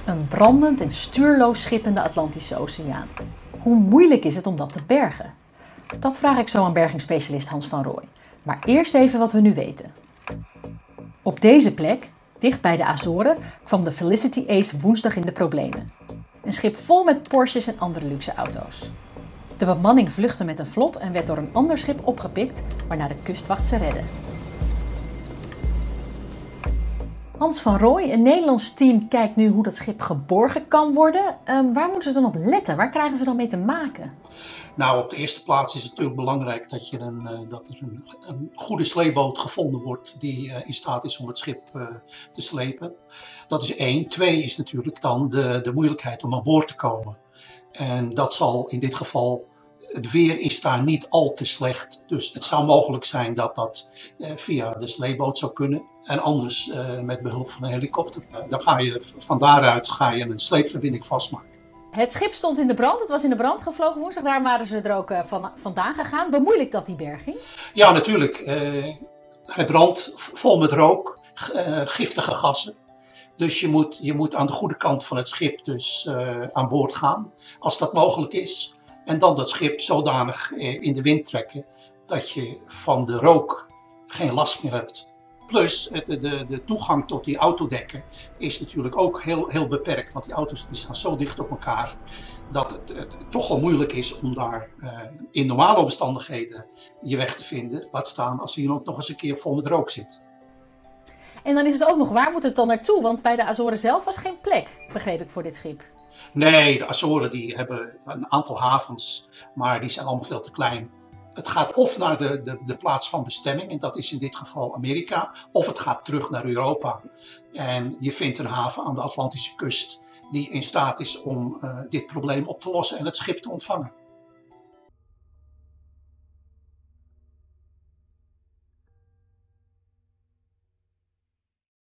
Een brandend en stuurloos schip in de Atlantische Oceaan. Hoe moeilijk is het om dat te bergen? Dat vraag ik zo aan bergingsspecialist Hans van Rooij. Maar eerst even wat we nu weten. Op deze plek, dicht bij de Azoren, kwam de Felicity Ace woensdag in de problemen. Een schip vol met Porsches en andere luxe auto's. De bemanning vluchtte met een vlot en werd door een ander schip opgepikt, waarna de kustwacht ze redde. Hans van Rooij, een Nederlands team, kijkt nu hoe dat schip geborgen kan worden. Waar moeten ze dan op letten? Waar krijgen ze dan mee te maken? Nou, op de eerste plaats is het natuurlijk belangrijk dat er een goede sleepboot gevonden wordt die in staat is om het schip te slepen. Dat is één. Twee is natuurlijk dan de moeilijkheid om aan boord te komen. En dat zal in dit geval, het weer is daar niet al te slecht. Dus het zou mogelijk zijn dat dat via de sleepboot zou kunnen. En anders met behulp van een helikopter. Van daaruit ga je een sleepverbinding vastmaken. Het schip stond in de brand, het was in de brand gevlogen woensdag, daar waren ze er ook vandaan gegaan. Bemoeilijkt dat die berging? Ja, natuurlijk. Hij brandt vol met rook, giftige gassen. Dus je moet aan de goede kant van het schip dus aan boord gaan, als dat mogelijk is. En dan dat schip zodanig in de wind trekken dat je van de rook geen last meer hebt. Plus de toegang tot die autodekken is natuurlijk ook heel beperkt. Want die auto's die staan zo dicht op elkaar dat het toch wel moeilijk is om daar in normale omstandigheden je weg te vinden. Laat staan als hij nog eens een keer vol met rook zit. En dan is het ook nog, waar moet het dan naartoe? Want bij de Azoren zelf was geen plek, begreep ik, voor dit schip. Nee, de Azoren die hebben een aantal havens, maar die zijn allemaal veel te klein. Het gaat of naar de plaats van bestemming, en dat is in dit geval Amerika, of het gaat terug naar Europa. En je vindt een haven aan de Atlantische kust die in staat is om dit probleem op te lossen en het schip te ontvangen.